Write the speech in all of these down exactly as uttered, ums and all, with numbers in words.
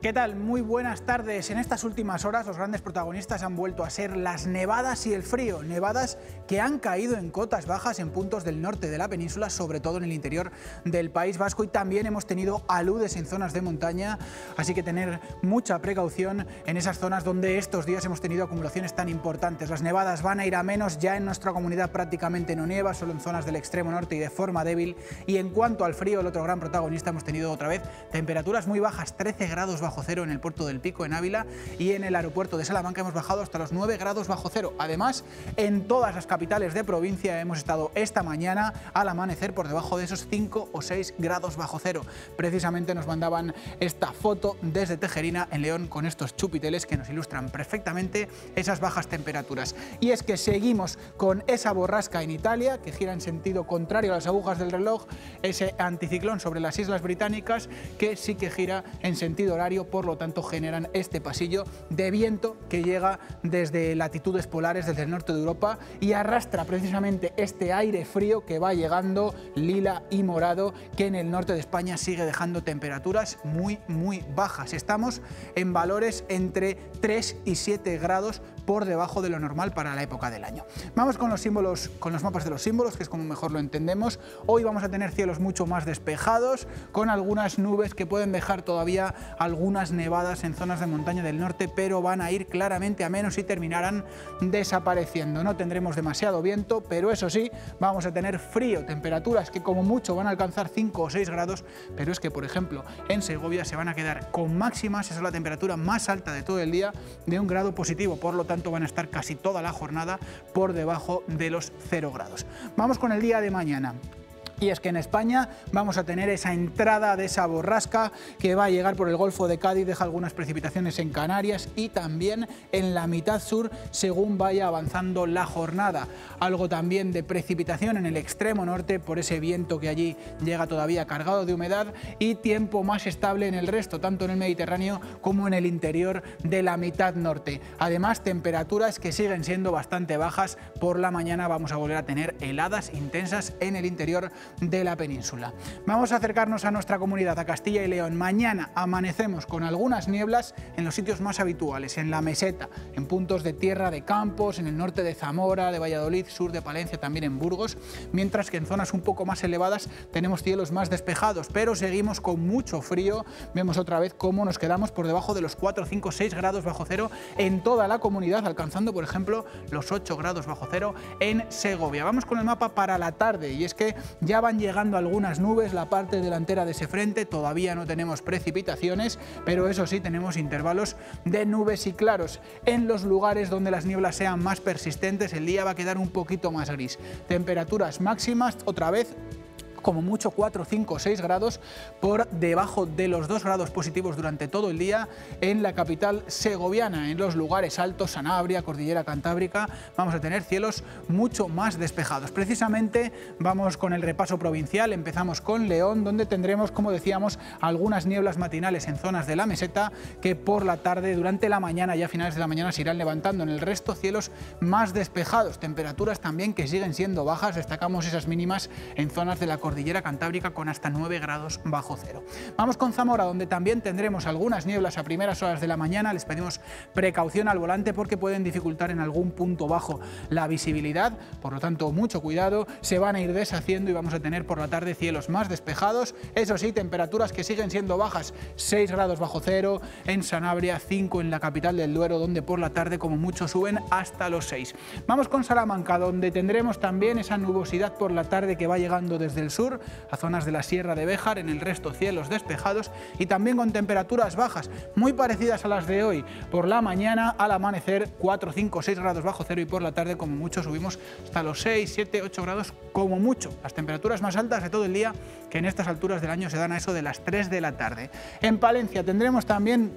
¿Qué tal? Muy buenas tardes. En estas últimas horas los grandes protagonistas han vuelto a ser las nevadas y el frío. Nevadas que han caído en cotas bajas en puntos del norte de la península, sobre todo en el interior del País Vasco, y también hemos tenido aludes en zonas de montaña, así que tener mucha precaución en esas zonas donde estos días hemos tenido acumulaciones tan importantes. Las nevadas van a ir a menos, ya en nuestra comunidad prácticamente no nieva, solo en zonas del extremo norte y de forma débil. Y en cuanto al frío, el otro gran protagonista, hemos tenido otra vez temperaturas muy bajas, trece grados bajo cero en el puerto del Pico, en Ávila, y en el aeropuerto de Salamanca hemos bajado hasta los nueve grados bajo cero. Además, en todas las capitales de provincia hemos estado esta mañana al amanecer por debajo de esos cinco o seis grados bajo cero. Precisamente nos mandaban esta foto desde Tejerina, en León, con estos chupiteles que nos ilustran perfectamente esas bajas temperaturas. Y es que seguimos con esa borrasca en Italia, que gira en sentido contrario a las agujas del reloj, ese anticiclón sobre las Islas Británicas, que sí que gira en sentido horario, por lo tanto generan este pasillo de viento que llega desde latitudes polares, desde el norte de Europa, y arrastra precisamente este aire frío que va llegando lila y morado, que en el norte de España sigue dejando temperaturas muy muy bajas. Estamos en valores entre tres y siete grados por debajo de lo normal para la época del año. Vamos con los símbolos, con los mapas de los símbolos, que es como mejor lo entendemos. Hoy vamos a tener cielos mucho más despejados, con algunas nubes que pueden dejar todavía algunas nevadas en zonas de montaña del norte, pero van a ir claramente a menos y terminarán desapareciendo. No tendremos demasiado viento, pero eso sí, vamos a tener frío, temperaturas que como mucho van a alcanzar cinco o seis grados, pero es que, por ejemplo, en Segovia se van a quedar con máximas, esa es la temperatura más alta de todo el día, de un grado positivo, por lo tanto van a estar casi toda la jornada por debajo de los cero grados. Vamos con el día de mañana. Y es que en España vamos a tener esa entrada de esa borrasca que va a llegar por el Golfo de Cádiz, deja algunas precipitaciones en Canarias y también en la mitad sur según vaya avanzando la jornada. Algo también de precipitación en el extremo norte por ese viento que allí llega todavía cargado de humedad, y tiempo más estable en el resto, tanto en el Mediterráneo como en el interior de la mitad norte. Además, temperaturas que siguen siendo bastante bajas. Por la mañana vamos a volver a tener heladas intensas en el interior de la península. Vamos a acercarnos a nuestra comunidad, a Castilla y León. Mañana amanecemos con algunas nieblas en los sitios más habituales, en la meseta, en puntos de tierra de Campos, en el norte de Zamora, de Valladolid, sur de Palencia, también en Burgos, mientras que en zonas un poco más elevadas tenemos cielos más despejados, pero seguimos con mucho frío. Vemos otra vez cómo nos quedamos por debajo de los cuatro, cinco, seis grados bajo cero en toda la comunidad, alcanzando, por ejemplo, los ocho grados bajo cero en Segovia. Vamos con el mapa para la tarde, y es que ya van llegando algunas nubes, la parte delantera de ese frente, todavía no tenemos precipitaciones, pero eso sí, tenemos intervalos de nubes y claros. En los lugares donde las nieblas sean más persistentes, el día va a quedar un poquito más gris. Temperaturas máximas, otra vez, como mucho cuatro, cinco, seis grados por debajo de los dos grados positivos durante todo el día en la capital segoviana. En los lugares altos, Sanabria, Cordillera Cantábrica, vamos a tener cielos mucho más despejados. Precisamente vamos con el repaso provincial, empezamos con León, donde tendremos, como decíamos, algunas nieblas matinales en zonas de la meseta que por la tarde, durante la mañana y a finales de la mañana se irán levantando. En el resto, cielos más despejados, temperaturas también que siguen siendo bajas, destacamos esas mínimas en zonas de la Cordillera Cordillera Cantábrica con hasta nueve grados bajo cero. Vamos con Zamora, donde también tendremos algunas nieblas a primeras horas de la mañana. Les pedimos precaución al volante porque pueden dificultar en algún punto bajo la visibilidad, por lo tanto mucho cuidado, se van a ir deshaciendo y vamos a tener por la tarde cielos más despejados. Eso sí, temperaturas que siguen siendo bajas, seis grados bajo cero en Sanabria, cinco en la capital del Duero, donde por la tarde como mucho suben hasta los seis. Vamos con Salamanca, donde tendremos también esa nubosidad por la tarde que va llegando desde el sur a zonas de la Sierra de Béjar, en el resto cielos despejados y también con temperaturas bajas muy parecidas a las de hoy. Por la mañana al amanecer cuatro, cinco, seis grados bajo cero y por la tarde como mucho subimos hasta los seis, siete, ocho grados como mucho. Las temperaturas más altas de todo el día, que en estas alturas del año se dan a eso de las tres de la tarde. En Palencia tendremos también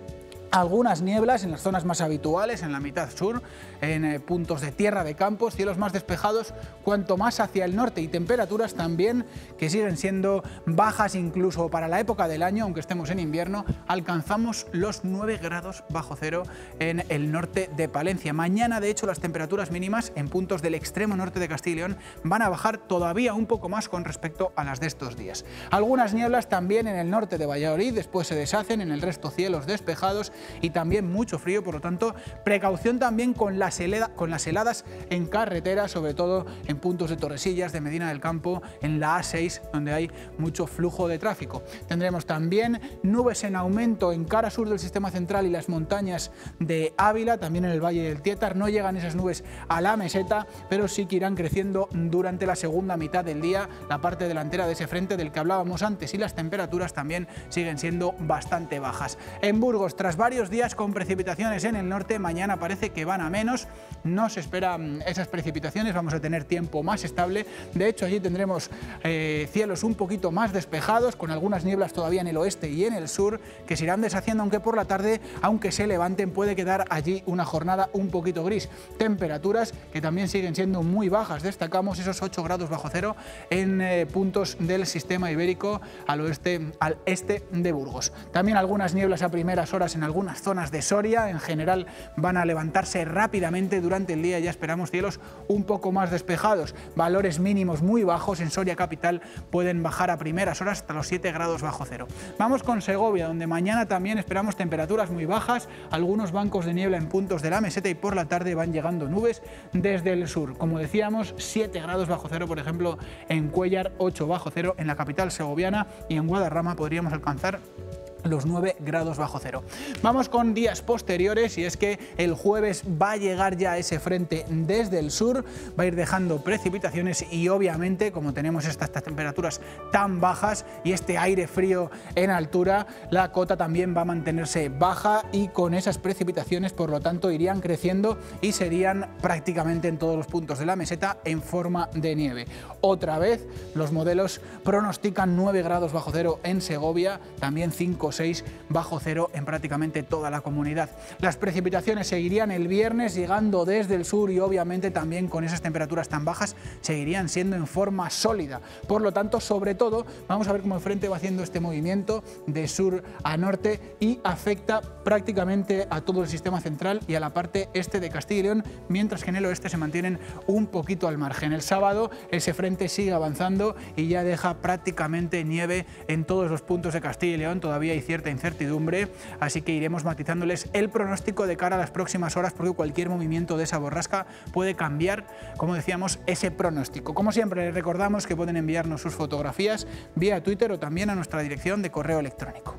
Algunas nieblas en las zonas más habituales, en la mitad sur, en eh, puntos de tierra de campos, cielos más despejados cuanto más hacia el norte y temperaturas también que siguen siendo bajas incluso para la época del año, aunque estemos en invierno, alcanzamos los nueve grados bajo cero en el norte de Palencia. Mañana, de hecho, las temperaturas mínimas en puntos del extremo norte de Castilla y León van a bajar todavía un poco más con respecto a las de estos días. Algunas nieblas también en el norte de Valladolid, después se deshacen, en el resto cielos despejados y también mucho frío, por lo tanto, precaución también con las, heleda, con las heladas en carretera, sobre todo en puntos de Torresillas, de Medina del Campo, en la A seis, donde hay mucho flujo de tráfico. Tendremos también nubes en aumento en cara sur del sistema central y las montañas de Ávila, también en el Valle del Tiétar. No llegan esas nubes a la meseta, pero sí que irán creciendo durante la segunda mitad del día, la parte delantera de ese frente del que hablábamos antes, y las temperaturas también siguen siendo bastante bajas. En Burgos, tras varios días con precipitaciones en el norte, mañana parece que van a menos, no se esperan esas precipitaciones, vamos a tener tiempo más estable. De hecho, allí tendremos eh, cielos un poquito más despejados, con algunas nieblas todavía en el oeste y en el sur, que se irán deshaciendo, aunque por la tarde, aunque se levanten, puede quedar allí una jornada un poquito gris. Temperaturas que también siguen siendo muy bajas, destacamos esos ocho grados bajo cero en eh, puntos del sistema ibérico al oeste, al este de Burgos. También algunas nieblas a primeras horas en algunas zonas de Soria, en general van a levantarse rápidamente durante el día, ya esperamos cielos un poco más despejados, valores mínimos muy bajos en Soria capital pueden bajar a primeras horas hasta los siete grados bajo cero. Vamos con Segovia, donde mañana también esperamos temperaturas muy bajas, algunos bancos de niebla en puntos de la meseta y por la tarde van llegando nubes desde el sur, como decíamos, siete grados bajo cero, por ejemplo en Cuéllar, ocho bajo cero en la capital segoviana, y en Guadarrama podríamos alcanzar los nueve grados bajo cero. Vamos con días posteriores, y es que el jueves va a llegar ya ese frente desde el sur, va a ir dejando precipitaciones y obviamente, como tenemos estas, estas temperaturas tan bajas y este aire frío en altura, la cota también va a mantenerse baja y con esas precipitaciones, por lo tanto, irían creciendo y serían prácticamente en todos los puntos de la meseta en forma de nieve. Otra vez, los modelos pronostican nueve grados bajo cero en Segovia, también cinco o seis bajo cero en prácticamente toda la comunidad. Las precipitaciones seguirían el viernes llegando desde el sur y obviamente también con esas temperaturas tan bajas seguirían siendo en forma sólida. Por lo tanto, sobre todo, vamos a ver cómo el frente va haciendo este movimiento de sur a norte y afecta prácticamente a todo el sistema central y a la parte este de Castilla y León, mientras que en el oeste se mantienen un poquito al margen. El sábado ese frente sigue avanzando y ya deja prácticamente nieve en todos los puntos de Castilla y León. Todavía hay cierta incertidumbre, así que iremos matizándoles el pronóstico de cara a las próximas horas, porque cualquier movimiento de esa borrasca puede cambiar, como decíamos, ese pronóstico. Como siempre, les recordamos que pueden enviarnos sus fotografías vía Twitter o también a nuestra dirección de correo electrónico.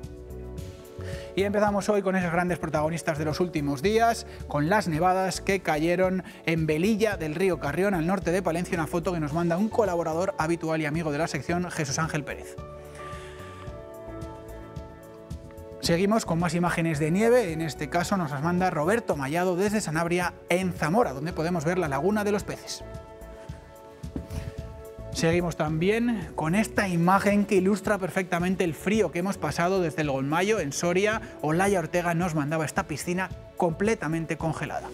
Y empezamos hoy con esos grandes protagonistas de los últimos días, con las nevadas que cayeron en Velilla del río Carrión, al norte de Palencia, una foto que nos manda un colaborador habitual y amigo de la sección, Jesús Ángel Pérez. Seguimos con más imágenes de nieve, en este caso nos las manda Roberto Mallado desde Sanabria, en Zamora, donde podemos ver la Laguna de los Peces. Seguimos también con esta imagen que ilustra perfectamente el frío que hemos pasado desde el Golmayo, en Soria. Olaya Ortega nos mandaba esta piscina completamente congelada.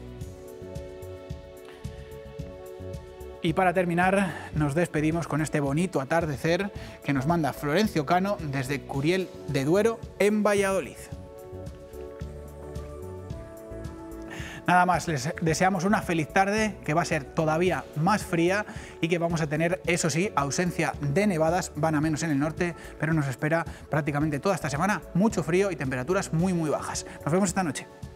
Y para terminar, nos despedimos con este bonito atardecer que nos manda Florencio Cano desde Curiel de Duero, en Valladolid. Nada más, les deseamos una feliz tarde, que va a ser todavía más fría y que vamos a tener, eso sí, ausencia de nevadas, van a menos en el norte, pero nos espera prácticamente toda esta semana mucho frío y temperaturas muy muy bajas. Nos vemos esta noche.